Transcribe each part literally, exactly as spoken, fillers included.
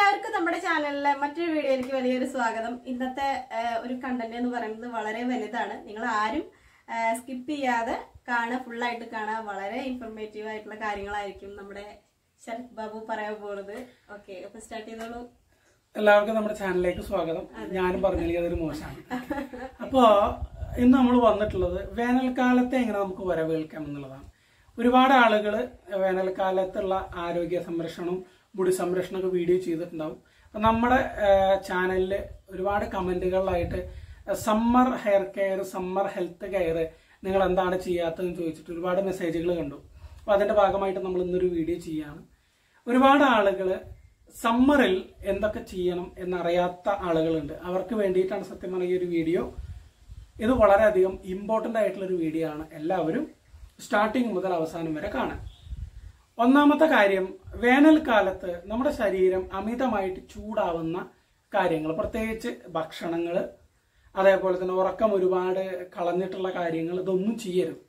എല്ലാവർക്കും നമ്മുടെ ചാനലിലെ മറ്റൊരു വീഡിയോയിലേക്ക് വലിയൊരു സ്വാഗതം. ഇന്നത്തെ ഒരു കണ്ടന്റ് എന്ന് പറയുന്നത് വളരെ വലുതാണ്. നിങ്ങൾ ആരും സ്കിപ്പ് ചെയ്യാതെ കാണുക, ഫുള്ളായിട്ട് കാണുക. വളരെ ഇൻഫോർമേറ്റീവ് ആയിട്ടുള്ള കാര്യങ്ങളായിരിക്കും നമ്മുടെ ശരത് ബാബു പറയാൻ പോകുന്നത്. ഓക്കെ, അപ്പൊ സ്റ്റാർട്ട് ചെയ്തോളൂ. എല്ലാവർക്കും നമ്മുടെ ചാനലിലേക്ക് സ്വാഗതം. ഞാനും പറഞ്ഞില്ലെങ്കിൽ അതൊരു മോശമാണ്. അപ്പോ ഇന്ന് നമ്മൾ വന്നിട്ടുള്ളത് വേനൽക്കാലത്തെ എങ്ങനെ നമുക്ക് വരവേൽക്കാം എന്നുള്ളതാണ്. ഒരുപാട് ആളുകൾ വേനൽക്കാലത്തുള്ള ആരോഗ്യ സംരക്ഷണം, മുടി സംരക്ഷണമൊക്കെ വീഡിയോ ചെയ്തിട്ടുണ്ടാവും. അപ്പം നമ്മുടെ ചാനലിൽ ഒരുപാട് കമന്റുകളിലായിട്ട് summer hair care, summer health care നിങ്ങൾ എന്താണ് ചെയ്യാത്തതെന്ന് ചോദിച്ചിട്ട് ഒരുപാട് മെസ്സേജുകൾ കണ്ടു. അപ്പോൾ അതിന്റെ ഭാഗമായിട്ട് നമ്മൾ ഇന്നൊരു വീഡിയോ ചെയ്യാണ്. ഒരുപാട് ആളുകൾ സമ്മറിൽ എന്തൊക്കെ ചെയ്യണം എന്നറിയാത്ത ആളുകളുണ്ട്. അവർക്ക് വേണ്ടിയിട്ടാണ് സത്യം പറഞ്ഞ ഈ ഒരു വീഡിയോ. ഇത് വളരെയധികം ഇമ്പോർട്ടൻ്റ് ആയിട്ടുള്ളൊരു വീഡിയോ ആണ്. എല്ലാവരും സ്റ്റാർട്ടിങ് മുതൽ അവസാനം വരെ കാണാം. ഒന്നാമത്തെ കാര്യം, വേനൽക്കാലത്ത് നമ്മുടെ ശരീരം അമിതമായിട്ട് ചൂടാവുന്ന കാര്യങ്ങൾ, പ്രത്യേകിച്ച് ഭക്ഷണങ്ങൾ, അതേപോലെ തന്നെ ഉറക്കം ഒരുപാട് കളഞ്ഞിട്ടുള്ള കാര്യങ്ങൾ, ഇതൊന്നും ചെയ്യരുത്.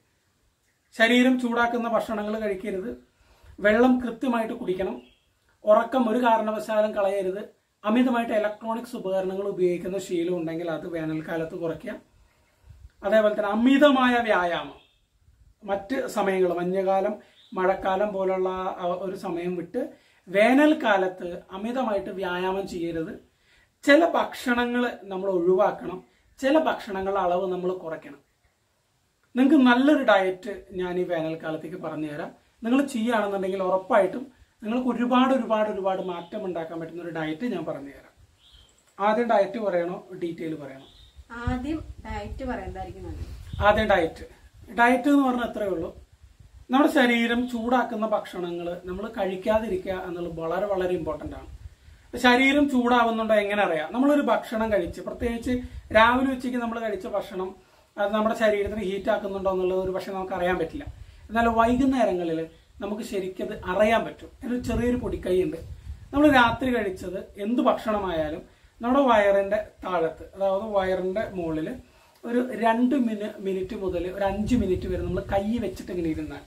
ശരീരം ചൂടാക്കുന്ന ഭക്ഷണങ്ങൾ കഴിക്കരുത്. വെള്ളം കൃത്യമായിട്ട് കുടിക്കണം. ഉറക്കം ഒരു കാരണവശാലും കളയരുത്. അമിതമായിട്ട് ഇലക്ട്രോണിക്സ് ഉപകരണങ്ങൾ ഉപയോഗിക്കുന്ന ശീലം ഉണ്ടെങ്കിൽ അത് വേനൽക്കാലത്ത് കുറയ്ക്കാം. അതേപോലെ തന്നെ അമിതമായ വ്യായാമം മറ്റ് സമയങ്ങൾ, മഞ്ഞുകാലം, മഴക്കാലം പോലുള്ള ഒരു സമയം വിട്ട് വേനൽക്കാലത്ത് അമിതമായിട്ട് വ്യായാമം ചെയ്യരുത്. ചില ഭക്ഷണങ്ങൾ നമ്മൾ ഒഴിവാക്കണം. ചില ഭക്ഷണങ്ങളുടെ അളവ് നമ്മൾ കുറയ്ക്കണം. നിങ്ങൾക്ക് നല്ലൊരു ഡയറ്റ് ഞാൻ ഈ വേനൽക്കാലത്തേക്ക് പറഞ്ഞുതരാം. നിങ്ങൾ ചെയ്യുകയാണെന്നുണ്ടെങ്കിൽ ഉറപ്പായിട്ടും നിങ്ങൾക്ക് ഒരുപാട് ഒരുപാട് ഒരുപാട് മാറ്റം ഉണ്ടാക്കാൻ പറ്റുന്ന ഒരു ഡയറ്റ് ഞാൻ പറഞ്ഞുതരാം. ആദ്യം ഡയറ്റ് പറയണോ ഡീറ്റെയിൽ പറയണോ? ആദ്യം ഡയറ്റ് പറയുന്നതായിരിക്കും. ആദ്യം ഡയറ്റ് ഡയറ്റ് എന്ന് പറഞ്ഞാൽ അത്രയേ ഉള്ളൂ. നമ്മുടെ ശരീരം ചൂടാക്കുന്ന ഭക്ഷണങ്ങൾ നമ്മൾ കഴിക്കാതിരിക്കുക എന്നുള്ളത് വളരെ വളരെ ഇമ്പോർട്ടൻ്റ് ആണ്. ശരീരം ചൂടാവുന്നുണ്ടോ എങ്ങനെ അറിയാം? നമ്മളൊരു ഭക്ഷണം കഴിച്ച്, പ്രത്യേകിച്ച് രാവിലെ ഉച്ചയ്ക്ക് നമ്മൾ കഴിച്ച ഭക്ഷണം അത് നമ്മുടെ ശരീരത്തിന് ഹീറ്റ് ആക്കുന്നുണ്ടോ എന്നുള്ളത് ഒരു പക്ഷേ നമുക്ക് അറിയാൻ പറ്റില്ല. എന്നാൽ വൈകുന്നേരങ്ങളിൽ നമുക്ക് ശരിക്കും അത് അറിയാൻ പറ്റും. അതിനൊരു ചെറിയൊരു പൊടിക്കൈ ഉണ്ട്. നമ്മൾ രാത്രി കഴിച്ചത് എന്ത് ഭക്ഷണമായാലും നമ്മുടെ വയറിന്റെ താഴത്ത്, അതായത് വയറിന്റെ മുകളിൽ ഒരു രണ്ട് മിനി മിനിറ്റ് മുതൽ ഒരു അഞ്ച് മിനിറ്റ് വരെ നമ്മൾ കൈ വെച്ചിട്ട് ഇങ്ങനെ ഇരുന്നാൽ,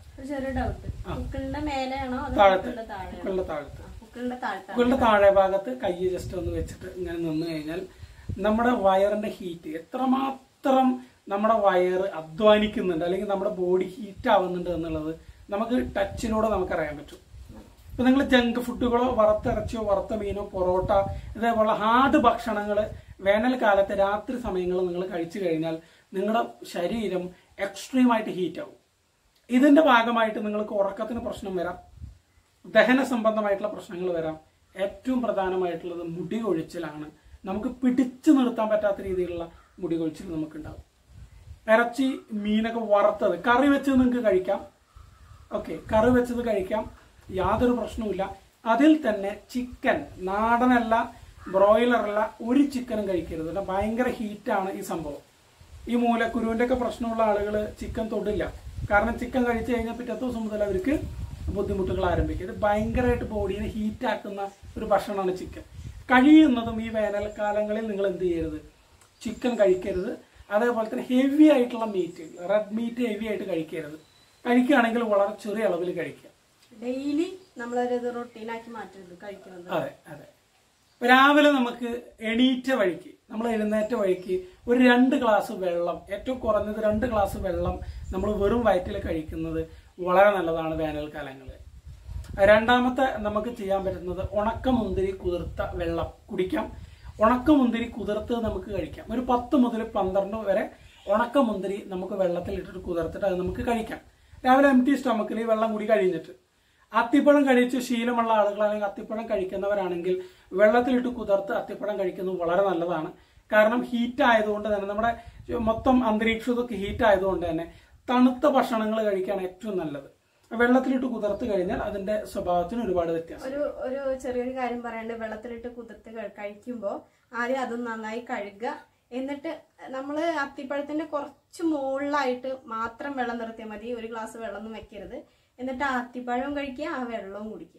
പുക്കളുടെ താഴെ ഭാഗത്ത് കൈ ജസ്റ്റ് ഒന്ന് വെച്ചിട്ട് ഇങ്ങനെ നിന്ന് കഴിഞ്ഞാൽ നമ്മുടെ വയറിന്റെ ഹീറ്റ് എത്രമാത്രം നമ്മുടെ വയറ് അധ്വാനിക്കുന്നുണ്ട്, അല്ലെങ്കിൽ നമ്മുടെ ബോഡി ഹീറ്റ് ആവുന്നുണ്ട് എന്നുള്ളത് നമുക്ക് ടച്ചിലൂടെ നമുക്കറിയാൻ പറ്റും. ഇപ്പൊ നിങ്ങൾ ജങ്ക് ഫുഡുകളോ വറുത്തിറച്ചിയോ വറുത്ത മീനോ പൊറോട്ട ഇതേപോലെ ഹാർഡ് ഭക്ഷണങ്ങൾ വേനൽക്കാലത്ത് രാത്രി സമയങ്ങളിൽ നിങ്ങൾ കഴിച്ചു കഴിഞ്ഞാൽ നിങ്ങളുടെ ശരീരം എക്സ്ട്രീമായിട്ട് ഹീറ്റ് ആവും. ഇതിന്റെ ഭാഗമായിട്ട് നിങ്ങൾക്ക് ഉറക്കത്തിന് പ്രശ്നം വരാം, ദഹന സംബന്ധമായിട്ടുള്ള പ്രശ്നങ്ങൾ വരാം. ഏറ്റവും പ്രധാനമായിട്ടുള്ളത് മുടി കൊഴിച്ചിലാണ്. നമുക്ക് പിടിച്ചു നിർത്താൻ പറ്റാത്ത രീതിയിലുള്ള മുടി കൊഴിച്ചിൽ നമുക്കുണ്ടാവും. ഇറച്ചി, മീനൊക്കെ വറുത്തത് കറി വെച്ചത് നിങ്ങൾക്ക് കഴിക്കാം. ഓക്കെ, കറി വെച്ചത് കഴിക്കാം, യാതൊരു പ്രശ്നവുമില്ല. അതിൽ തന്നെ ചിക്കൻ, നാടനല്ല, ബ്രോയിലറല്ല, ഒരു ചിക്കനും കഴിക്കരുത്. ഭയങ്കര ഹീറ്റാണ് ഈ സംഭവം. ഈ മൂലക്കുരുവിന്റെ ഒക്കെ പ്രശ്നമുള്ള ആളുകൾ ചിക്കൻ തൊടില്ല. കാരണം ചിക്കൻ കഴിച്ചു കഴിഞ്ഞാൽ പിറ്റത്തെ ദിവസം മുതൽ അവർക്ക് ബുദ്ധിമുട്ടുകൾ ആരംഭിക്കും. ഇത് ഭയങ്കരമായിട്ട് ബോഡിയെ ഹീറ്റാക്കുന്ന ഒരു ഭക്ഷണമാണ് ചിക്കൻ. കഴിയുന്നതും ഈ വേനൽക്കാലങ്ങളിൽ നിങ്ങൾ എന്ത് ചെയ്യരുത്, ചിക്കൻ കഴിക്കരുത്. അതേപോലെ തന്നെ ഹെവി ആയിട്ടുള്ള മീറ്റ്, റെഡ് മീറ്റ് ഹെവി ആയിട്ട് കഴിക്കരുത്. കഴിക്കുകയാണെങ്കിൽ വളരെ ചെറിയ അളവിൽ കഴിക്കുക. ഡെയിലി നമ്മളൊരു റൊട്ടീനാക്കി മാറ്റരുത് കഴിക്കുന്നത്. അതെ അതെ. രാവിലെ നമുക്ക് എണീറ്റ വഴിക്ക്, നമ്മൾ എഴുന്നേറ്റ വഴിക്ക് ഒരു രണ്ട് ഗ്ലാസ് വെള്ളം, ഏറ്റവും കുറഞ്ഞത് രണ്ട് ഗ്ലാസ് വെള്ളം നമ്മൾ വെറും വയറ്റിൽ കഴിക്കുന്നത് വളരെ നല്ലതാണ് വേനൽക്കാലങ്ങളിൽ. രണ്ടാമത്തെ നമുക്ക് ചെയ്യാൻ പറ്റുന്നത് ഉണക്കമുന്തിരി കുതിർത്ത വെള്ളം കുടിക്കാം. ഉണക്കമുന്തിരി കുതിർത്ത് നമുക്ക് കഴിക്കാം. ഒരു പത്ത് മുതൽ പന്ത്രണ്ട് വരെ ഉണക്കമുന്തിരി നമുക്ക് വെള്ളത്തിൽ ഇട്ടിട്ട് കുതിർത്തിട്ട് അത് നമുക്ക് കഴിക്കാം. രാവിലെ എം ടി സ്റ്റൊമക്കിൽ ഈ വെള്ളം കൂടി കഴിഞ്ഞിട്ട്. അത്തിപ്പഴം കഴിച്ച് ശീലമുള്ള ആളുകൾ അല്ലെങ്കിൽ അത്തിപ്പഴം കഴിക്കുന്നവരാണെങ്കിൽ വെള്ളത്തിലിട്ട് കുതിർത്ത് അത്തിപ്പഴം കഴിക്കുന്നത് വളരെ നല്ലതാണ്. കാരണം ഹീറ്റ് ആയതുകൊണ്ട് തന്നെ നമ്മുടെ മൊത്തം അന്തരീക്ഷമൊക്കെ ഹീറ്റ് ആയതുകൊണ്ട് തന്നെ തണുത്ത ഭക്ഷണങ്ങൾ കഴിക്കുകയാണ് ഏറ്റവും നല്ലത്. വെള്ളത്തിലിട്ട് കുതിർത്ത് കഴിഞ്ഞാൽ അതിന്റെ സ്വഭാവത്തിന് ഒരുപാട് വ്യത്യാസം. ഒരു ഒരു ചെറിയൊരു കാര്യം പറയാണ്ട്, വെള്ളത്തിലിട്ട് കുതിർത്ത് കഴിക്കുമ്പോൾ ആദ്യം അത് നന്നായി കഴുകുക. എന്നിട്ട് നമ്മൾ അത്തിപ്പഴത്തിന്റെ കുറച്ച് മുകളിലായിട്ട് മാത്രം വെള്ളം നിർത്തിയാൽ മതി. ഒരു ഗ്ലാസ് വെള്ളമൊന്നും വെക്കരുത്. എന്നിട്ട് ആ അത്തിപ്പഴവും കഴിക്കുക, ആ വെള്ളവും കുടിക്കുക.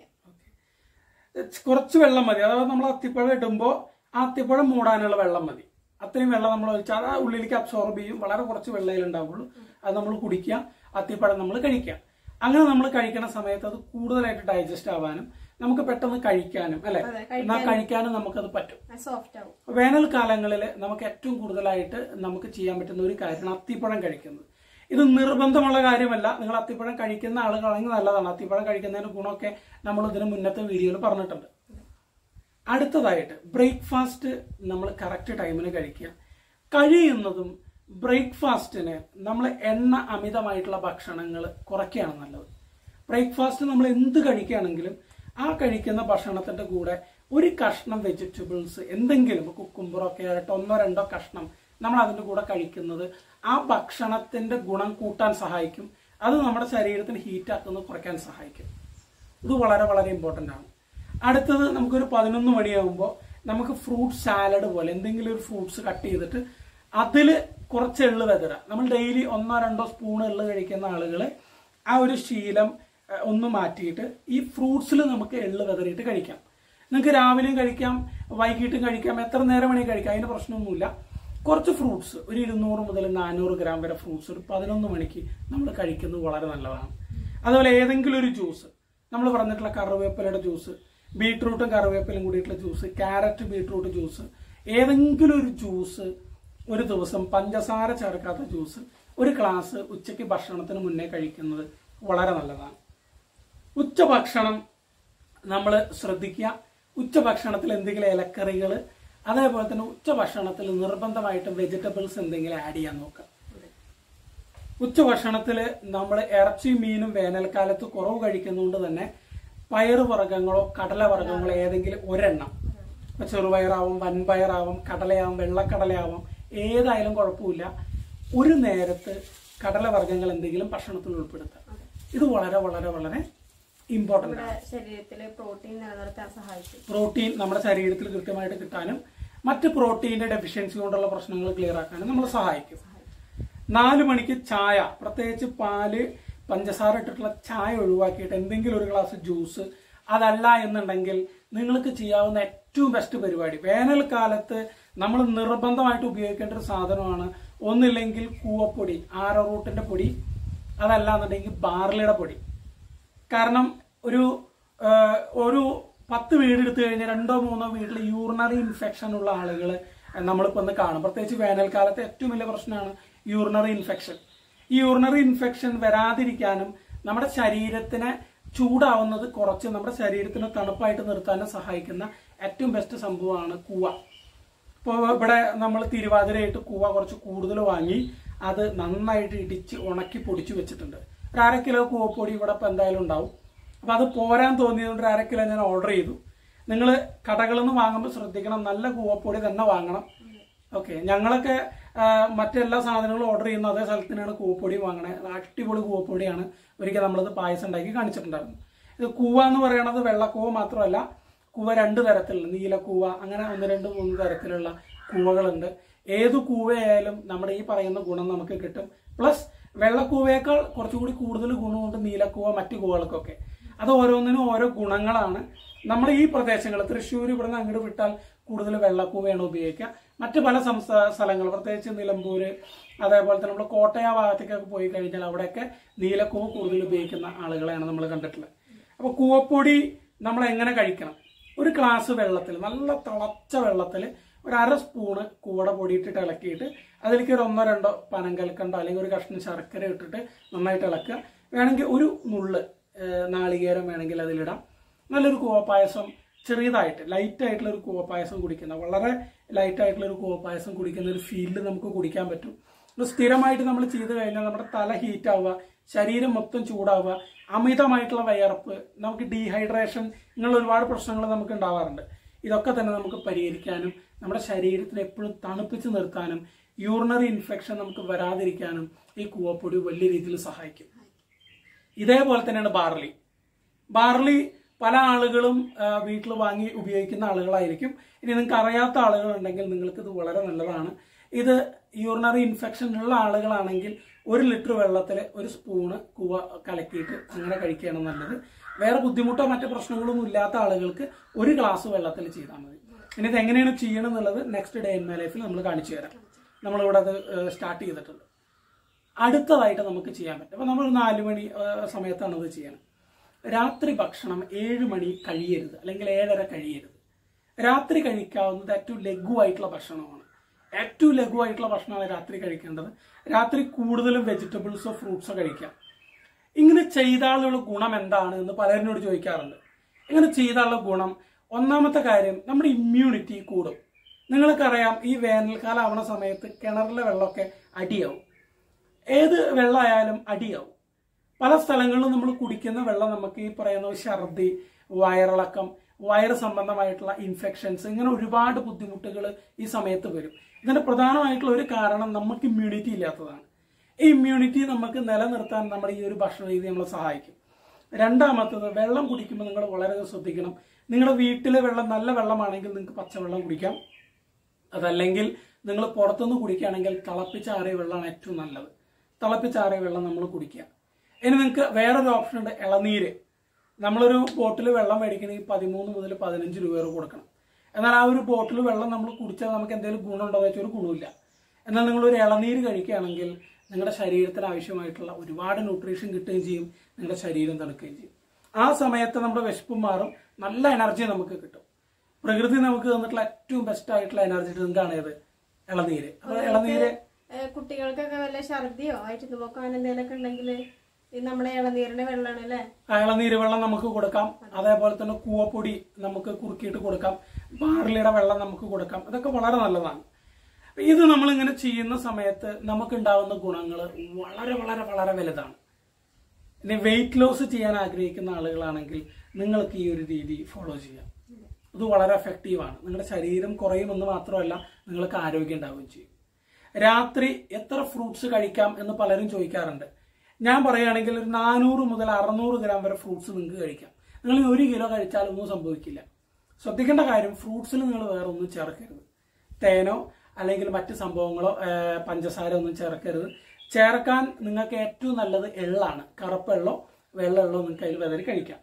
കുറച്ച് വെള്ളം മതി. അതായത് നമ്മൾ അത്തിപ്പഴം ഇടുമ്പോൾ ആ അത്തിപ്പഴം മൂടാനുള്ള വെള്ളം മതി. അത്രയും വെള്ളം നമ്മൾ ഒഴിച്ചാൽ ആ ഉള്ളിലേക്ക് അബ്സോർബ് ചെയ്യും. വളരെ കുറച്ച് വെള്ളയിൽ ഉണ്ടാവുള്ളൂ. അത് നമ്മൾ കുടിക്കുക, അത്തിപ്പഴം നമ്മൾ കഴിക്കുക. അങ്ങനെ നമ്മൾ കഴിക്കുന്ന സമയത്ത് അത് കൂടുതലായിട്ട് ഡൈജസ്റ്റ് ആവാനും നമുക്ക് പെട്ടെന്ന് കഴിക്കാനും അല്ലെ എന്നാൽ കഴിക്കാനും നമുക്കത് പറ്റും. സോഫ്റ്റ് ആവും. വേനൽക്കാലങ്ങളിൽ നമുക്ക് ഏറ്റവും കൂടുതലായിട്ട് നമുക്ക് ചെയ്യാൻ പറ്റുന്ന ഒരു കാര്യമാണ് അത്തിപ്പഴം കഴിക്കുന്നത്. ഇത് നിർബന്ധമുള്ള കാര്യമല്ല. നിങ്ങൾ അത്തിപ്പഴം കഴിക്കുന്ന ആളുകളാണെങ്കിൽ നല്ലതാണ്. അത്തിപ്പഴം കഴിക്കുന്നതിന് ഗുണമൊക്കെ നമ്മൾ ഇതിന് മുന്നത്തെ വീഡിയോയിൽ പറഞ്ഞിട്ടുണ്ട്. അടുത്തതായിട്ട് ബ്രേക്ക്ഫാസ്റ്റ് നമ്മൾ കറക്റ്റ് ടൈമിന് കഴിക്കുക. കഴിയുന്നതും ബ്രേക്ക്ഫാസ്റ്റിന് നമ്മൾ എണ്ണ അമിതമായിട്ടുള്ള ഭക്ഷണങ്ങൾ കുറയ്ക്കുകയാണ് നല്ലത്. ബ്രേക്ക്ഫാസ്റ്റ് നമ്മൾ എന്ത് കഴിക്കുകയാണെങ്കിലും ആ കഴിക്കുന്ന ഭക്ഷണത്തിന്റെ കൂടെ ഒരു കഷ്ണം വെജിറ്റബിൾസ് എന്തെങ്കിലും കുക്കുംബറൊക്കെ ആയിട്ട് ഒന്നോ രണ്ടോ കഷ്ണം നമ്മൾ അതിന്റെ കൂടെ കഴിക്കുന്നത് ആ ഭക്ഷണത്തിന്റെ ഗുണം കൂട്ടാൻ സഹായിക്കും. അത് നമ്മുടെ ശരീരത്തിന് ഹീറ്റാക്കുന്നത് കുറയ്ക്കാൻ സഹായിക്കും. ഇത് വളരെ വളരെ ഇമ്പോർട്ടൻ്റ് ആണ്. അടുത്തത് നമുക്കൊരു പതിനൊന്ന് മണിയാകുമ്പോൾ നമുക്ക് ഫ്രൂട്ട് സാലഡ് പോലെ എന്തെങ്കിലും ഒരു ഫ്രൂട്ട്സ് കട്ട് ചെയ്തിട്ട് അതിൽ കുറച്ച് എള്ള് വെതറുക. നമ്മൾ ഡെയിലി ഒന്നോ രണ്ടോ സ്പൂൺ എള്ള് കഴിക്കുന്ന ആളുകൾ ആ ഒരു ശീലം ഒന്ന് മാറ്റിയിട്ട് ഈ ഫ്രൂട്ട്സിൽ നമുക്ക് എള്ള് വെതറിയിട്ട് കഴിക്കാം. നിങ്ങൾക്ക് രാവിലെയും കഴിക്കാം, വൈകിട്ടും കഴിക്കാം, എത്ര നേരം വേണമെങ്കിൽ കഴിക്കാം, അതിന് പ്രശ്നമൊന്നുമില്ല. കുറച്ച് ഫ്രൂട്ട്സ് ഒരു ഇരുന്നൂറ് മുതൽ നാനൂറ് ഗ്രാം വരെ ഫ്രൂട്ട്സ് ഒരു പതിനൊന്ന് മണിക്ക് നമ്മൾ കഴിക്കുന്നത് വളരെ നല്ലതാണ്. അതുപോലെ ഏതെങ്കിലും ഒരു ജ്യൂസ്, നമ്മൾ പറഞ്ഞിട്ടുള്ള കറിവേപ്പിലയുടെ ജ്യൂസ്, ബീട്രൂട്ടും കറിവേപ്പിലും കൂടിയിട്ടുള്ള ജ്യൂസ്, ക്യാരറ്റ് ബീട്രൂട്ട് ജ്യൂസ്, ഏതെങ്കിലും ഒരു ജ്യൂസ് ഒരു ദിവസം പഞ്ചസാര ചേർക്കാത്ത ജ്യൂസ് ഒരു ഗ്ലാസ് ഉച്ചയ്ക്ക് ഭക്ഷണത്തിന് മുന്നേ കഴിക്കുന്നത് വളരെ നല്ലതാണ്. ഉച്ചഭക്ഷണം നമ്മൾ ശ്രദ്ധിക്കുക. ഉച്ചഭക്ഷണത്തിൽ എന്തെങ്കിലും ഇലക്കറികൾ, അതേപോലെ തന്നെ ഉച്ചഭക്ഷണത്തിൽ നിർബന്ധമായിട്ടും വെജിറ്റബിൾസ് എന്തെങ്കിലും ആഡ് ചെയ്യാൻ നോക്കുക. ഉച്ചഭക്ഷണത്തിൽ നമ്മൾ ഇറച്ചി മീനും വേനൽക്കാലത്ത് കുറവ് കഴിക്കുന്നതുകൊണ്ട് തന്നെ പയറുവർഗ്ഗങ്ങളോ കടലവർഗ്ഗങ്ങളോ ഏതെങ്കിലും ഒരെണ്ണം, ഇപ്പൊ ചെറുപയറാവും, വൻപയറാവും, കടലയാവും, വെള്ളക്കടലയാവും, ഏതായാലും കുഴപ്പമില്ല, ഒരു നേരത്ത് കടലവർഗ്ഗങ്ങൾ എന്തെങ്കിലും ഭക്ഷണത്തിൽ ഉൾപ്പെടുത്തുക. ഇത് വളരെ വളരെ വളരെ ഇമ്പോർട്ടൻ്റ് ആണ്. ശരീരത്തിലെ പ്രോട്ടീൻ നിലനിർത്താൻ സഹായിക്കും. പ്രോട്ടീൻ നമ്മുടെ ശരീരത്തിൽ കൃത്യമായിട്ട് കിട്ടാനും മറ്റ് പ്രോട്ടീന്റെ ഡെഫിഷ്യൻസി കൊണ്ടുള്ള പ്രശ്നങ്ങൾ ക്ലിയർ ആക്കാനും നമ്മളെ സഹായിക്കും. നാല് മണിക്ക് ചായ, പ്രത്യേകിച്ച് പാല് പഞ്ചസാര ഇട്ടിട്ടുള്ള ചായ ഒഴിവാക്കിയിട്ട് എന്തെങ്കിലും ഒരു ഗ്ലാസ് ജ്യൂസ്, അതല്ല എന്നുണ്ടെങ്കിൽ നിങ്ങൾക്ക് ചെയ്യാവുന്ന ഏറ്റവും ബെസ്റ്റ് പരിപാടി, വേനൽക്കാലത്ത് നമ്മൾ നിർബന്ധമായിട്ട് ഉപയോഗിക്കേണ്ട ഒരു സാധനമാണ് ഒന്നില്ലെങ്കിൽ കൂവപ്പൊടി, ആരോറൂട്ടിന്റെ പൊടി, അതല്ല എന്നുണ്ടെങ്കിൽ ബാർലിയുടെ പൊടി. കാരണം ഒരു ഒരു പത്ത് വീട് എടുത്തു കഴിഞ്ഞാൽ രണ്ടോ മൂന്നോ വീട്ടിൽ യൂറിനറി ഇൻഫെക്ഷൻ ഉള്ള ആളുകൾ നമ്മളിപ്പോൾ ഒന്ന് കാണും. പ്രത്യേകിച്ച് വേനൽക്കാലത്തെ ഏറ്റവും വലിയ പ്രശ്നമാണ് യൂറിനറി ഇൻഫെക്ഷൻ. ഈ യൂറിനറി ഇൻഫെക്ഷൻ വരാതിരിക്കാനും നമ്മുടെ ശരീരത്തിനെ ചൂടാവുന്നത് കുറച്ച് നമ്മുടെ ശരീരത്തിന് തണുപ്പായിട്ട് നിർത്താനും സഹായിക്കുന്ന ഏറ്റവും ബെസ്റ്റ് സംഭവമാണ് കൂവ. ഇപ്പോൾ ഇവിടെ നമ്മൾ തിരുവാതിരയായിട്ട് കൂവ കുറച്ച് കൂടുതൽ വാങ്ങി അത് നന്നായിട്ട് ഇടിച്ച് ഉണക്കി പൊടിച്ചു വെച്ചിട്ടുണ്ട്. ഒരു അര കിലോ കൂവപ്പൊടി ഇവിടെ ഇപ്പം എന്തായാലും ഉണ്ടാവും. അപ്പം അത് പോരാൻ തോന്നിയതുകൊണ്ട് ഒരു അര കിലോ ഞാൻ ഓർഡർ ചെയ്തു. നിങ്ങൾ കടകളിൽ നിന്ന് വാങ്ങുമ്പോൾ ശ്രദ്ധിക്കണം, നല്ല കൂവപ്പൊടി തന്നെ വാങ്ങണം. ഓക്കെ, ഞങ്ങളൊക്കെ മറ്റെല്ലാ സാധനങ്ങളും ഓർഡർ ചെയ്യുന്ന അതേ സ്ഥലത്തിനാണ് കൂവപ്പൊടി വാങ്ങണേ. അടിപൊളി കൂവപ്പൊടിയാണ്. ഒരിക്കൽ നമ്മളത് പായസം ഉണ്ടാക്കി കാണിച്ചിട്ടുണ്ടായിരുന്നു. ഇത് കൂവ എന്ന് പറയുന്നത് വെള്ളക്കൂവ മാത്രമല്ല, കൂവ രണ്ട് തരത്തിലുള്ള, നീലക്കൂവ, അങ്ങനെ ഒന്ന് രണ്ട് മൂന്ന് തരത്തിലുള്ള കൂവകളുണ്ട്. ഏത് കൂവയായാലും നമ്മുടെ ഈ പറയുന്ന ഗുണം നമുക്ക് കിട്ടും. പ്ലസ് വെള്ളക്കൂവയേക്കാൾ കുറച്ചുകൂടി കൂടുതൽ ഗുണമുണ്ട് നീലക്കൂവ മറ്റു കൂവകൾക്കൊക്കെ. അത് ഓരോന്നിനും ഓരോ ഗുണങ്ങളാണ്. നമ്മൾ ഈ പ്രദേശങ്ങൾ തൃശ്ശൂർ ഇവിടുന്ന് അങ്ങോട്ട് വിട്ടാൽ കൂടുതൽ വെള്ളക്കൂവയാണ് ഉപയോഗിക്കുക. മറ്റ് പല സംസ്ഥാന സ്ഥലങ്ങൾ, പ്രത്യേകിച്ച് നിലമ്പൂര്, അതേപോലെ തന്നെ നമ്മൾ കോട്ടയ ഭാഗത്തേക്കൊക്കെ പോയി കഴിഞ്ഞാൽ അവിടെയൊക്കെ നീലക്കൂവ കൂടുതൽ ഉപയോഗിക്കുന്ന ആളുകളെയാണ് നമ്മൾ കണ്ടിട്ടുള്ളത്. അപ്പോൾ കൂവപ്പൊടി നമ്മൾ എങ്ങനെ കഴിക്കണം? ഒരു ഗ്ലാസ് വെള്ളത്തിൽ, നല്ല തിളച്ച വെള്ളത്തിൽ ഒരു അര സ്പൂണ് കൂവട പൊടിയിട്ടിട്ട് ഇളക്കിയിട്ട് അതിലേക്ക് ഒരു ഒന്നോ രണ്ടോ പനങ്കൽക്കണ്ടോ അല്ലെങ്കിൽ ഒരു കഷ്ണം ശർക്കര ഇട്ടിട്ട് നന്നായിട്ട് ഇളക്കുക. വേണമെങ്കിൽ ഒരു നുള്ള് നാളികേരം വേണമെങ്കിൽ അതിലിടാം. നല്ലൊരു കൂവപ്പായസം, ചെറിയതായിട്ട് ലൈറ്റായിട്ടുള്ള ഒരു കൂവപ്പായസം കുടിക്കുന്ന, വളരെ ലൈറ്റായിട്ടുള്ള ഒരു കൂവപ്പായസം കുടിക്കുന്ന ഒരു ഫീലിൽ നമുക്ക് കുടിക്കാൻ പറ്റും. സ്ഥിരമായിട്ട് നമ്മൾ ചെയ്ത് കഴിഞ്ഞാൽ നമ്മുടെ തല ഹീറ്റ് ആവുക, ശരീരം മൊത്തം ചൂടാവുക, അമിതമായിട്ടുള്ള വയർപ്പ്, നമുക്ക് ഡീഹൈഡ്രേഷൻ, ഇങ്ങനെയുള്ള ഒരുപാട് പ്രശ്നങ്ങൾ നമുക്ക് ഉണ്ടാവാറുണ്ട്. ഇതൊക്കെ തന്നെ നമുക്ക് പരിഹരിക്കാനും നമ്മുടെ ശരീരത്തിന് എപ്പോഴും തണുപ്പിച്ച് നിർത്താനും യൂറിനറി ഇൻഫെക്ഷൻ നമുക്ക് വരാതിരിക്കാനും ഈ കൂവപ്പൊടി വലിയ രീതിയിൽ സഹായിക്കും. ഇതേപോലെ തന്നെയാണ് ബാർലി. ബാർലി പല ആളുകളും വീട്ടിൽ വാങ്ങി ഉപയോഗിക്കുന്ന ആളുകളായിരിക്കും. ഇനി നിങ്ങൾക്ക് അറിയാത്ത ആളുകളുണ്ടെങ്കിൽ നിങ്ങൾക്ക് ഇത് വളരെ നല്ലതാണ്. ഇത് യൂറിനറി ഇൻഫെക്ഷൻ ഉള്ള ആളുകളാണെങ്കിൽ ഒരു ലിറ്റർ വെള്ളത്തിൽ ഒരു സ്പൂണ് കൂവ കലക്കിയിട്ട് അങ്ങനെ കഴിക്കുകയാണ് നല്ലത്. വേറെ ബുദ്ധിമുട്ടോ മറ്റു പ്രശ്നങ്ങളൊന്നും ഇല്ലാത്ത ആളുകൾക്ക് ഒരു ഗ്ലാസ് വെള്ളത്തിൽ ചെയ്താൽ മതി. ഇനി ഇത് എങ്ങനെയാണ് ചെയ്യണം എന്നുള്ളത് നെക്സ്റ്റ് ഡേ ഇൻ മൈ ലൈഫിൽ നമ്മൾ കാണിച്ചു തരാം. നമ്മളിവിടെ അത് സ്റ്റാർട്ട് ചെയ്തിട്ടുണ്ട്. അടുത്തതായിട്ട് നമുക്ക് ചെയ്യാൻ പറ്റും. അപ്പോൾ നമ്മൾ നാല് മണി സമയത്താണ് ഇത് ചെയ്യണം. രാത്രി ഭക്ഷണം ഏഴ് മണി കഴിയരുത്, അല്ലെങ്കിൽ ഏഴര കഴിയരുത്. രാത്രി കഴിക്കാവുന്നത് ഏറ്റവും ലഘുവായിട്ടുള്ള ഭക്ഷണമാണ്. ഏറ്റവും ലഘുവായിട്ടുള്ള ഭക്ഷണമാണ് രാത്രി കഴിക്കേണ്ടത്. രാത്രി കൂടുതലും വെജിറ്റബിൾസോ ഫ്രൂട്ട്സോ കഴിക്കാം. ഇങ്ങനെ ചെയ്താലുള്ള ഗുണം എന്താണ് എന്ന് പലരിനോട് ചോദിക്കാറുണ്ട്. ഇങ്ങനെ ചെയ്താലുള്ള ഗുണം, ഒന്നാമത്തെ കാര്യം, നമ്മുടെ ഇമ്മ്യൂണിറ്റി കൂടും. നിങ്ങൾക്കറിയാം, ഈ വേനൽക്കാലം ആവണ സമയത്ത് കിണറിലെ വെള്ളമൊക്കെ അടിയാവും. ഏത് വെള്ളമായാലും അടിയാവും. പല സ്ഥലങ്ങളിലും നമ്മൾ കുടിക്കുന്ന വെള്ളം നമുക്ക് ഈ പറയുന്ന ഛർദി, വയറിളക്കം, വയറ് സംബന്ധമായിട്ടുള്ള ഇൻഫെക്ഷൻസ്, ഇങ്ങനെ ഒരുപാട് ബുദ്ധിമുട്ടുകൾ ഈ സമയത്ത് വരും. ഇതിന്റെ പ്രധാനമായിട്ടുള്ള ഒരു കാരണം നമുക്ക് ഇമ്മ്യൂണിറ്റി ഇല്ലാത്തതാണ്. ഈ ഇമ്മ്യൂണിറ്റി നമുക്ക് നിലനിർത്താൻ നമ്മുടെ ഈ ഒരു ഭക്ഷണ രീതി നമ്മളെ സഹായിക്കും. രണ്ടാമത്തത്, വെള്ളം കുടിക്കുമ്പോൾ നിങ്ങൾ വളരെ ശ്രദ്ധിക്കണം. നിങ്ങളുടെ വീട്ടിലെ വെള്ളം നല്ല വെള്ളമാണെങ്കിൽ നിങ്ങൾക്ക് പച്ചവെള്ളം കുടിക്കാം. അതല്ലെങ്കിൽ നിങ്ങൾ പുറത്തുനിന്ന് കുടിക്കുകയാണെങ്കിൽ തിളപ്പിച്ചാറിയ വെള്ളമാണ് ഏറ്റവും നല്ലത്. തിളപ്പിച്ചാറിയ വെള്ളം നമ്മൾ കുടിക്കുക. ഇനി നിങ്ങൾക്ക് വേറൊരു ഓപ്ഷൻ ഉണ്ട്, ഇളനീര്. നമ്മളൊരു ബോട്ടിൽ വെള്ളം മേടിക്കണമെങ്കിൽ പതിമൂന്ന് മുതൽ പതിനഞ്ച് രൂപ വരെ കൊടുക്കണം. എന്നാൽ ആ ഒരു ബോട്ടിൽ വെള്ളം നമ്മൾ കുടിച്ചാൽ നമുക്ക് എന്തെങ്കിലും ഗുണമുണ്ടോ എന്ന് വെച്ചാൽ ഒരു ഗുണമില്ല. എന്നാൽ നിങ്ങളൊരു ഇളനീര് കഴിക്കുകയാണെങ്കിൽ നിങ്ങളുടെ ശരീരത്തിന് ആവശ്യമായിട്ടുള്ള ഒരുപാട് ന്യൂട്രീഷൻ കിട്ടുകയും ചെയ്യും, നിങ്ങളുടെ ശരീരം തണുക്കുകയും ചെയ്യും. ആ സമയത്ത് നമ്മുടെ വിശപ്പും മാറും, നല്ല എനർജി നമുക്ക് കിട്ടും. പ്രകൃതി നമുക്ക് തന്നിട്ടുള്ള ഏറ്റവും ബെസ്റ്റ് ആയിട്ടുള്ള എനർജി ഡ്രിങ്ക് ആണ് ഇത്, ഇളനീര്. അപ്പൊ ഇളനീര് കുട്ടികൾക്കൊക്കെ വല്ല ഛർദിയോ വയറ്റുപോക്കോ അങ്ങനെ എന്തെങ്കിലുമൊക്കെ ഉണ്ടെങ്കിൽ നമ്മുടെ ഇളനീരിന്റെ വെള്ളമാണ് അല്ലേ? ഇളനീര് വെള്ളം നമുക്ക് കൊടുക്കാം. അതേപോലെ തന്നെ കൂവപ്പൊടി നമുക്ക് കുറുക്കിയിട്ട് കൊടുക്കാം. ബാർലിയുടെ വെള്ളം നമുക്ക് കൊടുക്കാം. ഇതൊക്കെ വളരെ നല്ലതാണ്. ഇത് നമ്മളിങ്ങനെ ചെയ്യുന്ന സമയത്ത് നമുക്ക് ഉണ്ടാവുന്ന ഗുണങ്ങൾ വളരെ വളരെ വളരെ വലുതാണ്. ഇനി വെയിറ്റ് ലോസ് ചെയ്യാൻ ആഗ്രഹിക്കുന്ന ആളുകളാണെങ്കിൽ നിങ്ങൾക്ക് ഈ ഒരു രീതി ഫോളോ ചെയ്യാം. ഇത് വളരെ എഫക്റ്റീവാണ്. നിങ്ങളുടെ ശരീരം കുറയുമെന്ന് മാത്രമല്ല, നിങ്ങൾക്ക് ആരോഗ്യം ഉണ്ടാവുകയും ചെയ്യും. രാത്രി എത്ര ഫ്രൂട്ട്സ് കഴിക്കാം എന്ന് പലരും ചോദിക്കാറുണ്ട്. ഞാൻ പറയുകയാണെങ്കിൽ ഒരു നാനൂറ് മുതൽ അറുന്നൂറ് ഗ്രാം വരെ ഫ്രൂട്ട്സ് നിങ്ങൾക്ക് കഴിക്കാം. നിങ്ങൾ ഒരു കിലോ കഴിച്ചാലൊന്നും സംഭവിക്കില്ല. ശ്രദ്ധിക്കേണ്ട കാര്യം, ഫ്രൂട്ട്സിൽ നിങ്ങൾ വേറെ ഒന്നും ചേർക്കരുത്. തേനോ അല്ലെങ്കിൽ മറ്റ് സംഭവങ്ങളോ പഞ്ചസാര ഒന്നും ചേർക്കരുത്. ചേർക്കാൻ നിങ്ങൾക്ക് ഏറ്റവും നല്ലത് എള്ളാണ്. കറുപ്പെള്ളോ വെള്ളെള്ളോ നിങ്ങൾക്ക് അതിൽ വെതറി കഴിക്കാം.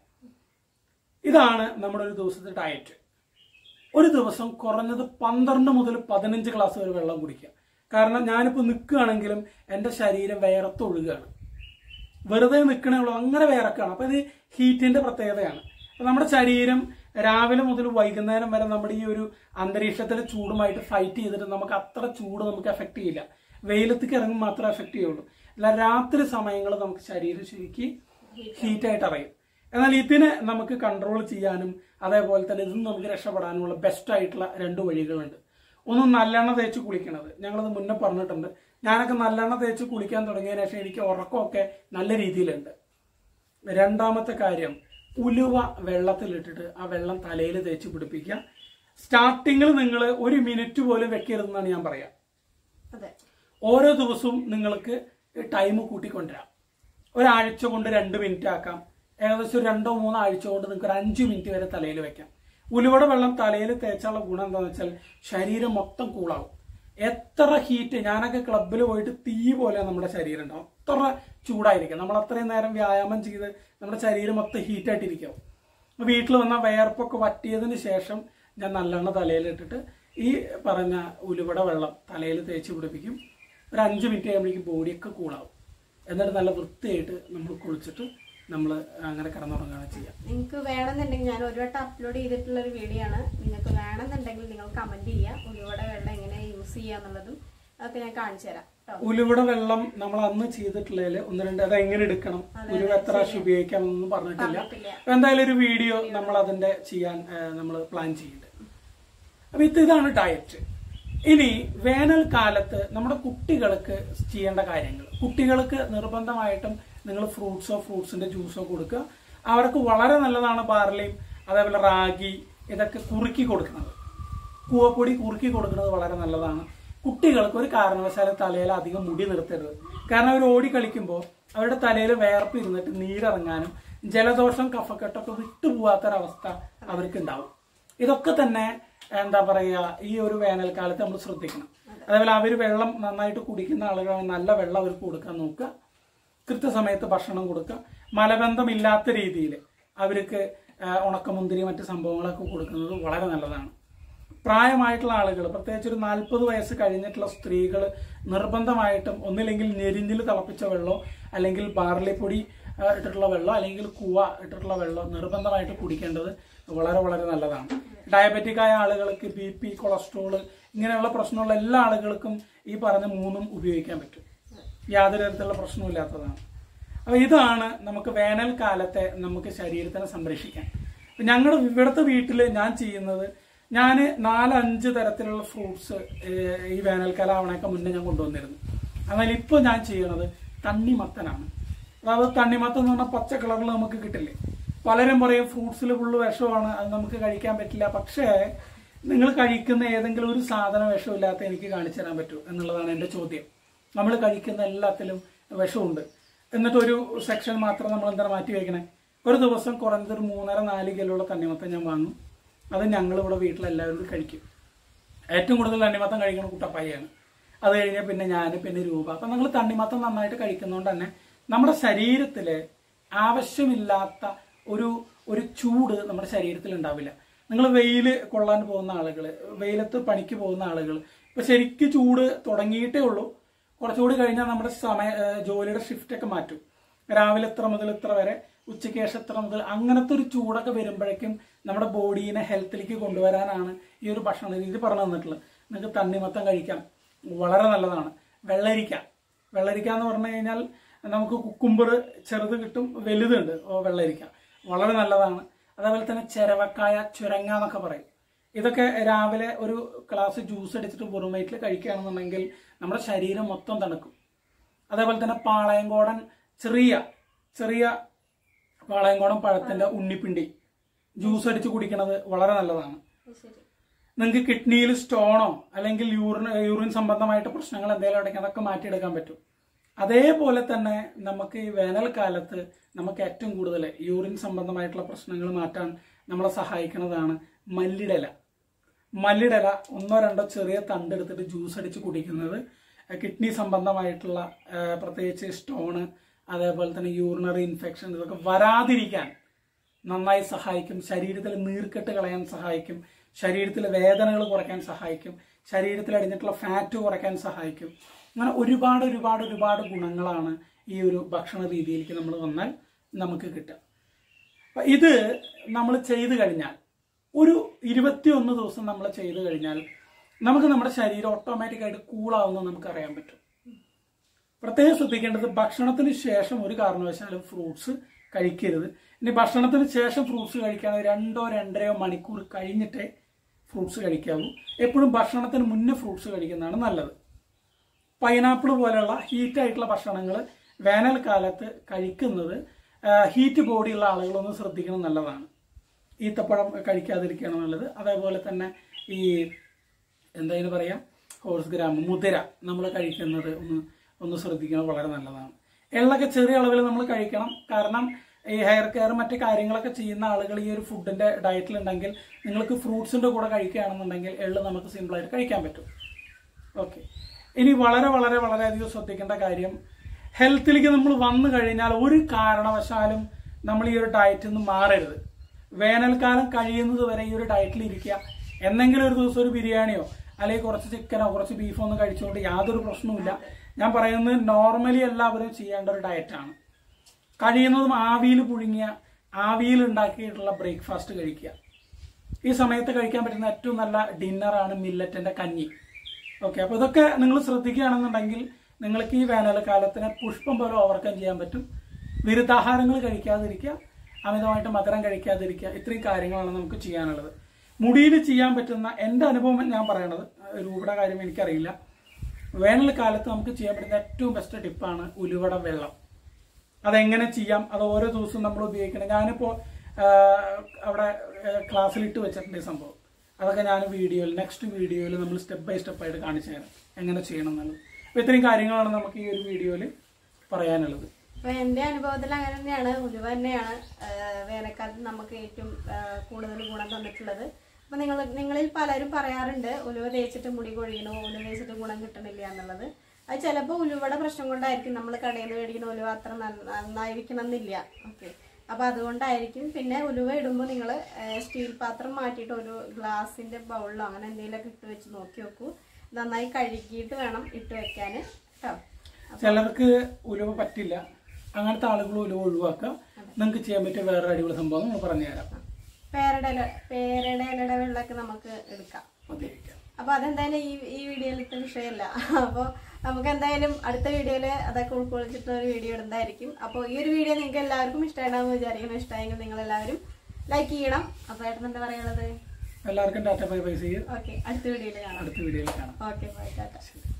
ഇതാണ് നമ്മുടെ ഒരു ദിവസത്തെ ഡയറ്റ്. ഒരു ദിവസം കുറഞ്ഞത് പന്ത്രണ്ട് മുതൽ പതിനഞ്ച് ഗ്ലാസ് വരെ വെള്ളം കുടിക്കുക. കാരണം ഞാനിപ്പോൾ നിൽക്കുകയാണെങ്കിലും എൻ്റെ ശരീരം വിയർത്തൊഴുകുകയാണ്. വെറുതെ നിൽക്കണേ ഉള്ളൂ, അങ്ങനെ വിയർക്കാണ്. അപ്പൊ ഇത് ഹീറ്റിന്റെ പ്രത്യേകതയാണ്. അപ്പൊ നമ്മുടെ ശരീരം രാവിലെ മുതൽ വൈകുന്നേരം വരെ നമ്മുടെ ഈ ഒരു അന്തരീക്ഷത്തിലെ ചൂടുമായിട്ട് ഫൈറ്റ് ചെയ്തിട്ട് നമുക്ക് അത്ര ചൂട് നമുക്ക് എഫക്ട് ചെയ്യില്ല. വെയിലത്തേക്ക് ഇറങ്ങും മാത്രമേ എഫക്ട് ചെയ്യുള്ളൂ. അല്ല, രാത്രി സമയങ്ങളിൽ നമുക്ക് ശരീരം ശരിക്കും ഹീറ്റായിട്ട് അറിയും. എന്നാൽ ഇതിനെ നമുക്ക് കൺട്രോൾ ചെയ്യാനും അതേപോലെ തന്നെ ഇതും നമുക്ക് രക്ഷപ്പെടാനുമുള്ള ബെസ്റ്റ് ആയിട്ടുള്ള രണ്ട് വഴികളുണ്ട്. ഒന്ന്, നല്ലെണ്ണ തേച്ച് കുളിക്കണത്. ഞങ്ങളത് മുന്നേ പറഞ്ഞിട്ടുണ്ട്. ഞാനൊക്കെ നല്ലെണ്ണ തേച്ച് കുളിക്കാൻ തുടങ്ങിയതിനു ശേഷം എനിക്ക് ഉറക്കമൊക്കെ നല്ല രീതിയിലുണ്ട്. രണ്ടാമത്തെ കാര്യം, ഉലുവ വെള്ളത്തിലിട്ടിട്ട് ആ വെള്ളം തലയിൽ തേച്ച് പിടിപ്പിക്കുക. സ്റ്റാർട്ടിങ്ങിൽ നിങ്ങൾ ഒരു മിനിറ്റ് പോലും വെക്കരുതെന്നാണ് ഞാൻ പറയാം. ഓരോ ദിവസവും നിങ്ങൾക്ക് ടൈം കൂട്ടിക്കൊണ്ടുവരാം. ഒരാഴ്ച കൊണ്ട് രണ്ട് മിനിറ്റ് ആക്കാം. ഏകദേശം ഒരു രണ്ടോ മൂന്നോ ആഴ്ച കൊണ്ട് നിങ്ങൾക്ക് ഒരു അഞ്ച് മിനിറ്റ് വരെ തലയിൽ വെക്കാം. ഉലുവയുടെ വെള്ളം തലയിൽ തേച്ചുള്ള ഗുണം എന്താണെന്ന് വെച്ചാൽ ശരീരം മൊത്തം കൂളാവും. എത്ര ഹീറ്റ്, ഞാനൊക്കെ ക്ലബിൽ പോയിട്ട് തീ പോലെ നമ്മുടെ ശരീരം ഉണ്ടാവും. അത്ര ചൂടായിരിക്കും. നമ്മൾ അത്രയും നേരം വ്യായാമം ചെയ്ത് നമ്മുടെ ശരീരം മൊത്തം ഹീറ്റായിട്ടിരിക്കും. വീട്ടിൽ വന്ന വിയർപ്പൊക്കെ വറ്റിയതിന് ശേഷം ഞാൻ നല്ലെണ്ണ തലയിലിട്ടിട്ട് ഈ പറഞ്ഞ ഉലുവയുടെ വെള്ളം തലയിൽ തേച്ച് പിടിപ്പിക്കും. ഒരു അഞ്ച് മിനിറ്റ് കഴിയുമ്പോഴേക്കും ബോഡിയൊക്കെ കൂളാവും. എന്നിട്ട് നല്ല വൃത്തിയായിട്ട് നമ്മൾ കുളിച്ചിട്ട് നമ്മൾ അങ്ങനെ കിടന്നുറങ്ങുകയാണ് ചെയ്യാം. നിങ്ങൾക്ക് വേണമെന്നുണ്ടെങ്കിൽ ഞാൻ ഒരു വട്ടം അപ്ലോഡ് ചെയ്തിട്ടുള്ള ഒരു വീഡിയോ ആണ്. നിങ്ങൾക്ക് വേണമെന്നുണ്ടെങ്കിൽ നിങ്ങൾ കമന്റ് ചെയ്യുക, ഉലുവയുടെ വെള്ളം എങ്ങനെ യൂസ് ചെയ്യുക എന്നുള്ളതും അതൊക്കെ ഞാൻ കാണിച്ചു തരാം. ഉലുവയുടെ വെള്ളം നമ്മൾ അന്ന് ചെയ്തിട്ടുള്ളതിൽ ഒന്ന് രണ്ട് അത് എങ്ങനെ എടുക്കണം, ഉലുവ എത്ര പ്രാവശ്യം ഉപയോഗിക്കാമെന്നൊന്നും പറഞ്ഞിട്ടില്ല. എന്തായാലും ഒരു വീഡിയോ നമ്മൾ അതിന്റെ ചെയ്യാൻ നമ്മൾ പ്ലാൻ ചെയ്യുന്നുണ്ട്. അപ്പൊ ഇത് ഇതാണ് ഡയറ്റ്. ഇനി വേനൽക്കാലത്ത് നമ്മുടെ കുട്ടികൾക്ക് ചെയ്യേണ്ട കാര്യങ്ങൾ. കുട്ടികൾക്ക് നിർബന്ധമായിട്ടും നിങ്ങൾ ഫ്രൂട്ട്സോ ഫ്രൂട്ട്സിന്റെ ജ്യൂസോ കൊടുക്കുക. അവർക്ക് വളരെ നല്ലതാണ് ബാർലിയും അതേപോലെ റാഗി ഇതൊക്കെ കുറുക്കി കൊടുക്കുന്നത്. കൂവപ്പൊടി കുറുക്കി കൊടുക്കുന്നത് വളരെ നല്ലതാണ്. കുട്ടികൾക്ക് ഒരു കാരണവശാലും തലയിൽ അധികം മുടി നിർത്തരുത്. കാരണം അവർ ഓടി കളിക്കുമ്പോൾ അവരുടെ തലയിൽ വേർപ്പ് ഇരുന്നിട്ട് നീരിറങ്ങാനും ജലദോഷം കഫക്കെട്ടൊക്കെ വിട്ടുപോകാത്തൊരവസ്ഥ അവർക്ക് ഉണ്ടാവും. ഇതൊക്കെ തന്നെ എന്താ പറയുക, ഈ ഒരു വേനൽക്കാലത്ത് നമ്മൾ ശ്രദ്ധിക്കണം. അതേപോലെ അവർ വെള്ളം നന്നായിട്ട് കുടിക്കുന്ന ആളുകളാണ്, നല്ല വെള്ളം അവർക്ക് കൊടുക്കാൻ നോക്കുക. കൃത്യസമയത്ത് ഭക്ഷണം കൊടുക്കുക. മലബന്ധമില്ലാത്ത രീതിയിൽ അവർക്ക് ഉണക്കമുന്തിരി മറ്റ് സംഭവങ്ങളൊക്കെ കൊടുക്കുന്നത് വളരെ നല്ലതാണ്. പ്രായമായിട്ടുള്ള ആളുകൾ, പ്രത്യേകിച്ച് ഒരു നാൽപ്പത് വയസ്സ് കഴിഞ്ഞിട്ടുള്ള സ്ത്രീകൾ നിർബന്ധമായിട്ടും ഒന്നില്ലെങ്കിൽ ഞെരിഞ്ഞിൽ തിളപ്പിച്ച വെള്ളമോ അല്ലെങ്കിൽ ബാർലിപ്പൊടി ഇട്ടിട്ടുള്ള വെള്ളം അല്ലെങ്കിൽ കൂവ ഇട്ടിട്ടുള്ള വെള്ളം നിർബന്ധമായിട്ട് കുടിക്കേണ്ടത് വളരെ വളരെ നല്ലതാണ്. ഡയബറ്റിക് ആയ ആളുകൾക്ക്, ബി പി, കൊളസ്ട്രോള് ഇങ്ങനെയുള്ള പ്രശ്നമുള്ള എല്ലാ ആളുകൾക്കും ഈ പറഞ്ഞ മൂന്നും ഉപയോഗിക്കാൻ പറ്റും. യാതൊരു തരത്തിലുള്ള പ്രശ്നമില്ലാത്തതാണ്. അപ്പോൾ ഇതാണ് നമുക്ക് വേനൽക്കാലത്തെ നമുക്ക് ശരീരത്തിനെ സംരക്ഷിക്കാൻ. ഞങ്ങളുടെ ഇവിടുത്തെ വീട്ടിൽ ഞാൻ ചെയ്യുന്നത്, ഞാൻ നാലഞ്ച് തരത്തിലുള്ള ഫ്രൂട്ട്സ് ഈ വേനൽക്കാലം ആവണേക്ക് മുന്നേ ഞാൻ കൊണ്ടുവന്നിരുന്നു. എന്നാൽ ഇപ്പോൾ ഞാൻ ചെയ്യണത് തണ്ണിമത്തനാണ്. അതായത് തണ്ണിമത്തൻ എന്ന് പറഞ്ഞാൽ പച്ച കളറിൽ നമുക്ക് കിട്ടില്ലേ. പലരും പറയും ഫ്രൂട്ട്സിൽ ഫുള്ള് വിഷമാണ്, അത് നമുക്ക് കഴിക്കാൻ പറ്റില്ല. പക്ഷേ നിങ്ങൾ കഴിക്കുന്ന ഏതെങ്കിലും ഒരു സാധനം വിഷമില്ലാത്ത എനിക്ക് കാണിച്ചു തരാൻ പറ്റൂ എന്നുള്ളതാണ് എൻ്റെ ചോദ്യം. നമ്മൾ കഴിക്കുന്ന എല്ലാത്തിലും വിഷമുണ്ട്. എന്നിട്ടൊരു സെക്ഷൻ മാത്രം നമ്മൾ എന്താ മാറ്റി വയ്ക്കണേ? ഒരു ദിവസം കുറഞ്ഞതൊരു മൂന്നര നാല് കിലോയുള്ള തണ്ണിമത്തൻ ഞാൻ വാങ്ങും. അത് ഞങ്ങളിവിടെ വീട്ടിലെല്ലാവരും കഴിക്കും. ഏറ്റവും കൂടുതൽ തണ്ണിമത്തൻ കഴിക്കുന്ന കുട്ടപ്പായാണ്. അത് കഴിഞ്ഞാൽ പിന്നെ ഞാൻ, പിന്നെ രൂപ. അപ്പം നിങ്ങൾ തണ്ണിമത്തൻ നന്നായിട്ട് കഴിക്കുന്നതുകൊണ്ട് തന്നെ നമ്മുടെ ശരീരത്തിൽ ആവശ്യമില്ലാത്ത ഒരു ഒരു ചൂട് നമ്മുടെ ശരീരത്തിൽ ഉണ്ടാവില്ല. നിങ്ങൾ വെയിൽ കൊള്ളാൻ പോകുന്ന ആളുകൾ, വെയിലത്ത് പണിക്ക് പോകുന്ന ആളുകൾ, ഇപ്പം ശരിക്കും ചൂട് തുടങ്ങിയിട്ടേ ഉള്ളൂ. കുറച്ചുകൂടി കഴിഞ്ഞാൽ നമ്മുടെ സമയ ജോലിയുടെ ഷിഫ്റ്റൊക്കെ മാറ്റും. രാവിലെ ഇത്ര മുതൽ ഇത്ര വരെ, ഉച്ചയ്ക്ക് ശേഷം എത്ര മുതൽ, അങ്ങനത്തെ ഒരു ചൂടൊക്കെ വരുമ്പോഴേക്കും നമ്മുടെ ബോഡീനെ ഹെൽത്തിലേക്ക് കൊണ്ടുവരാനാണ് ഈ ഒരു ഭക്ഷണ രീതി പറഞ്ഞു തന്നിട്ടുള്ളത്. നിങ്ങൾക്ക് തണ്ണിമത്തം കഴിക്കാം, വളരെ നല്ലതാണ്. വെള്ളരിക്ക വെള്ളരിക്ക എന്ന് പറഞ്ഞു കഴിഞ്ഞാൽ നമുക്ക് കുക്കുംബർ ചെറുത് കിട്ടും, വലുതുണ്ട് വെള്ളരിക്ക, വളരെ നല്ലതാണ്. അതേപോലെ തന്നെ ചെരവക്കായ, ചുരങ്ങ എന്നൊക്കെ പറയും. ഇതൊക്കെ രാവിലെ ഒരു ഗ്ലാസ് ജ്യൂസ് അടിച്ചിട്ട് വെറും വയറ്റിൽ കഴിക്കുകയാണെന്നുണ്ടെങ്കിൽ നമ്മുടെ ശരീരം മൊത്തം തണുക്കും. അതേപോലെ തന്നെ പാളയംകോടൻ, ചെറിയ ചെറിയ പാളയംകോടൻ പഴത്തിന്റെ ഉണ്ണിപ്പിണ്ടി ജ്യൂസ് അടിച്ച് കുടിക്കുന്നത് വളരെ നല്ലതാണ്. നിങ്ങൾക്ക് കിഡ്നിയിൽ സ്റ്റോണോ അല്ലെങ്കിൽ യൂറിൻ യൂറിൻ സംബന്ധമായിട്ട് പ്രശ്നങ്ങൾ എന്തെങ്കിലും ഉണ്ടെങ്കിൽ അതൊക്കെ മാറ്റിയെടുക്കാൻ പറ്റും. അതേപോലെ തന്നെ നമുക്ക് ഈ വേനൽക്കാലത്ത് നമുക്ക് ഏറ്റവും കൂടുതൽ യൂറിൻ സംബന്ധമായിട്ടുള്ള പ്രശ്നങ്ങൾ മാറ്റാൻ നമ്മളെ സഹായിക്കുന്നതാണ് മല്ലിടല. മല്ലിടല ഒന്നോ രണ്ടോ ചെറിയ തണ്ടെടുത്തിട്ട് ജ്യൂസ് അടിച്ച് കുടിക്കുന്നത് കിഡ്നി സംബന്ധമായിട്ടുള്ള പ്രത്യേകിച്ച് സ്റ്റോണ്, അതേപോലെ തന്നെ യൂറിനറി ഇൻഫെക്ഷൻ ഇതൊക്കെ വരാതിരിക്കാൻ നന്നായി സഹായിക്കും. ശരീരത്തിൽ നീർക്കെട്ട് കളയാൻ സഹായിക്കും. ശരീരത്തിലെ വേദനകൾ കുറയ്ക്കാൻ സഹായിക്കും. ശരീരത്തിൽ അടിഞ്ഞിട്ടുള്ള ഫാറ്റ് കുറയ്ക്കാൻ സഹായിക്കും. അങ്ങനെ ഒരുപാട് ഒരുപാട് ഒരുപാട് ഗുണങ്ങളാണ് ഈ ഒരു ഭക്ഷണ രീതിയിലേക്ക് നമ്മൾ വന്നാൽ നമുക്ക് കിട്ടുക. അപ്പം ഇത് നമ്മൾ ചെയ്തു കഴിഞ്ഞാൽ ഒരു ഇരുപത്തിയൊന്ന് ദിവസം നമ്മൾ ചെയ്തു കഴിഞ്ഞാൽ നമുക്ക് നമ്മുടെ ശരീരം ഓട്ടോമാറ്റിക്കായിട്ട് കൂളാവുന്നത് നമുക്ക് അറിയാൻ പറ്റും. പ്രത്യേകം ശ്രദ്ധിക്കേണ്ടത്, ഭക്ഷണത്തിന് ശേഷം ഒരു കാരണവശാലും ഫ്രൂട്ട്സ് കഴിക്കരുത്. ഇനി ഭക്ഷണത്തിന് ശേഷം ഫ്രൂട്ട്സ് കഴിക്കാൻ രണ്ടോ രണ്ടരയോ മണിക്കൂർ കഴിഞ്ഞിട്ടേ ഫ്രൂട്ട്സ് കഴിക്കാവൂ. എപ്പോഴും ഭക്ഷണത്തിന് മുന്നേ ഫ്രൂട്ട്സ് കഴിക്കുന്നതാണ് നല്ലത്. പൈനാപ്പിൾ പോലെയുള്ള ഹീറ്റായിട്ടുള്ള ഭക്ഷണങ്ങൾ വേനൽക്കാലത്ത് കഴിക്കുന്നത് ഹീറ്റ് ബോഡിയുള്ള ആളുകളൊന്ന് ശ്രദ്ധിക്കണം നല്ലതാണ്. ഈത്തപ്പഴം കഴിക്കാതിരിക്കുകയാണ് നല്ലത്. അതേപോലെ തന്നെ ഈ എന്തായാലും പറയാം ഹോഴ്സ് ഗ്രാം, മുതിര നമ്മൾ കഴിക്കുന്നത് ഒന്ന് ഒന്ന് ശ്രദ്ധിക്കുന്നത് വളരെ നല്ലതാണ്. എള്ളൊക്കെ ചെറിയ അളവിൽ നമ്മൾ കഴിക്കണം. കാരണം ഈ ഹെയർ കെയർ മറ്റു കാര്യങ്ങളൊക്കെ ചെയ്യുന്ന ആളുകൾ ഈ ഒരു ഫുഡിന്റെ ഡയറ്റിലുണ്ടെങ്കിൽ നിങ്ങൾക്ക് ഫ്രൂട്ട്സിന്റെ കൂടെ കഴിക്കുകയാണെന്നുണ്ടെങ്കിൽ എള്ള് നമുക്ക് സിമ്പിളായിട്ട് കഴിക്കാൻ പറ്റും. ഓക്കെ, ഇനി വളരെ വളരെ വളരെയധികം ശ്രദ്ധിക്കേണ്ട കാര്യം, ഹെൽത്തിലേക്ക് നമ്മൾ വന്നു കഴിഞ്ഞാൽ ഒരു കാരണവശാലും നമ്മൾ ഈ ഒരു ഡയറ്റിൽ നിന്ന് മാറരുത്. വേനൽക്കാലം കഴിയുന്നത് വരെ ഈ ഒരു ഡയറ്റിൽ ഇരിക്കുക. എന്തെങ്കിലും ഒരു ദിവസം ഒരു ബിരിയാണിയോ അല്ലെങ്കിൽ കുറച്ച് ചിക്കനോ കുറച്ച് ബീഫോ ഒന്നും കഴിച്ചുകൊണ്ട് യാതൊരു പ്രശ്നവുമില്ല. ഞാൻ പറയുന്നത് നോർമലി എല്ലാവരും ചെയ്യേണ്ട ഒരു ഡയറ്റാണ്. കഴിയുന്നതും ആവിയിൽ പുഴുങ്ങിയ, ആവിയിൽ ഉണ്ടാക്കിയിട്ടുള്ള ബ്രേക്ക്ഫാസ്റ്റ് കഴിക്കുക. ഈ സമയത്ത് കഴിക്കാൻ പറ്റുന്ന ഏറ്റവും നല്ല ഡിന്നറാണ് മില്ലറ്റിന്റെ കഞ്ഞി. ഓക്കെ, അപ്പോൾ ഇതൊക്കെ നിങ്ങൾ ശ്രദ്ധിക്കുകയാണെന്നുണ്ടെങ്കിൽ നിങ്ങൾക്ക് ഈ വേനൽക്കാലത്തിനെ പുഷ്പം പോലെ ഓവർകം ചെയ്യാൻ പറ്റും. വിരുദ്ധാഹാരങ്ങൾ കഴിക്കാതിരിക്കുക, അമിതമായിട്ട് മധുരം കഴിക്കാതിരിക്കുക, ഇത്രയും കാര്യങ്ങളാണ് നമുക്ക് ചെയ്യാനുള്ളത്. മുടിയിൽ ചെയ്യാൻ പറ്റുന്ന എൻ്റെ അനുഭവം ഞാൻ പറയണത്, രൂപയുടെ കാര്യം എനിക്കറിയില്ല. വേനൽക്കാലത്ത് നമുക്ക് ചെയ്യാൻ പറ്റുന്ന ഏറ്റവും ബെസ്റ്റ് ടിപ്പാണ് ഉലുവട വെള്ളം. അതെങ്ങനെ ചെയ്യാം, അത് ഓരോ ദിവസവും നമ്മൾ ഉപയോഗിക്കണം. ഞാനിപ്പോൾ അവിടെ ക്ലാസ്സിലിട്ട് വെച്ചിട്ടുണ്ട് ഈ സംഭവം. അതൊക്കെ ഞാൻ വീഡിയോയിൽ നെക്സ്റ്റ് വീഡിയോയിൽ നമ്മൾ സ്റ്റെപ്പ് ബൈ സ്റ്റെപ്പായിട്ട് കാണിച്ചു തരാം എങ്ങനെ ചെയ്യണം എന്നുള്ളത്. അപ്പോൾ ഇത്രയും കാര്യങ്ങളാണ് നമുക്ക് ഈ ഒരു വീഡിയോയിൽ പറയാനുള്ളത്. അപ്പൊ എന്റെ അനുഭവത്തിൽ അങ്ങനെ തന്നെയാണ്. ഉലുവ തന്നെയാണ് വേനൽക്കാലത്ത് നമുക്ക് ഏറ്റവും കൂടുതൽ ഗുണം തന്നിട്ടുള്ളത്. അപ്പൊ നിങ്ങൾ നിങ്ങളിൽ പലരും പറയാറുണ്ട് ഉലുവ തേച്ചിട്ട് മുടി കൊഴിയണോ, ഉലുവ തേച്ചിട്ട് ഗുണം കിട്ടണില്ല എന്നുള്ളത്. അത് ചിലപ്പോൾ ഉലുവയുടെ പ്രശ്നം കൊണ്ടായിരിക്കും. നമ്മൾ കടയിൽ നിന്ന് മേടിക്കുന്ന ഉലുവ അത്ര നന്നായിരിക്കണം എന്നില്ല. ഓക്കെ, അപ്പൊ അതുകൊണ്ടായിരിക്കും. പിന്നെ ഉലുവ ഇടുമ്പോൾ നിങ്ങൾ സ്റ്റീൽ പാത്രം മാറ്റിയിട്ട് ഒരു ഗ്ലാസിന്റെ ബൗളിലോ അങ്ങനെ എന്തെങ്കിലുമൊക്കെ ഇട്ട് വെച്ച് നോക്കി നോക്കൂ. നന്നായി കഴുകിയിട്ട് വേണം ഇട്ട് വെക്കാൻ കേട്ടോ. ചിലർക്ക് ഉലുവ പറ്റില്ല, അങ്ങനത്തെ ആളുകൾ ഒഴിവാക്കുക. നിങ്ങൾക്ക് ചെയ്യാൻ പറ്റിയ വേറെ അടിപൊളി സംഭവം നമ്മൾ പറഞ്ഞുതരാം. പേരട പേരടയുടെ വെള്ളമൊക്കെ നമുക്ക് എടുക്കാം. അപ്പൊ അതെന്തായാലും ഈ ഈ വീഡിയോയിലത്തെ വിഷയമല്ല. അപ്പോൾ നമുക്ക് എന്തായാലും അടുത്ത വീഡിയോയില് അതൊക്കെ ഉൾക്കൊള്ളിച്ചിട്ടുള്ള ഒരു വീഡിയോ ഇടുന്നതായിരിക്കും. അപ്പോൾ ഈ ഒരു വീഡിയോ നിങ്ങൾക്ക് എല്ലാവർക്കും ഇഷ്ടമാണെന്ന് വിചാരിക്കണം. ഇഷ്ടമായെങ്കിൽ നിങ്ങൾ എല്ലാവരും ലൈക്ക് ചെയ്യണം. അപ്പൊ ഏട്ടൻ എന്താ പറയാനുള്ളത്? എല്ലാവർക്കും ടാറ്റ ബൈ ബൈ. ഓക്കെ, അടുത്ത വീഡിയോയിൽ കാണാം. അടുത്ത വീഡിയോയിൽ കാണാം. Okay, bye, Tata.